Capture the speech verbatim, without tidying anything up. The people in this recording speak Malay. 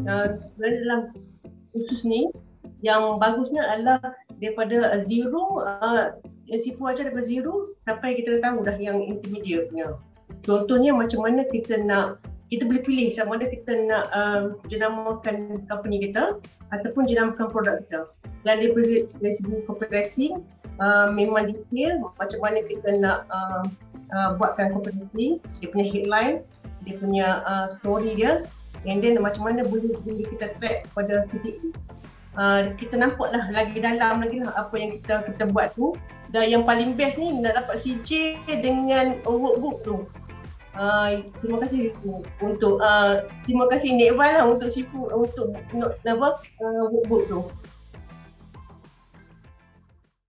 uh, dalam khusus ni yang bagusnya adalah daripada zero, uh, Sifu ajar daripada zero sampai kita dah tahu dah yang intermediate punya. Contohnya macam mana kita nak, kita boleh pilih sama ada kita nak uh, jenamakan company kita ataupun jenamakan produk kita. Dan dari, dari segi copywriting uh, memang detail macam mana kita nak uh, uh, buatkan copywriting, dia punya headline, dia punya uh, story dia, and then macam mana boleh, boleh kita track pada C P A. Uh, kita nampak lah lagi dalam lagi lah apa yang kita kita buat tu. Dan yang paling best ni nak dapat C J dengan workbook tu. Uh, terima kasih untuk uh, terima kasih Nek Val lah untuk Sifu untuk apa uh, workbook tu.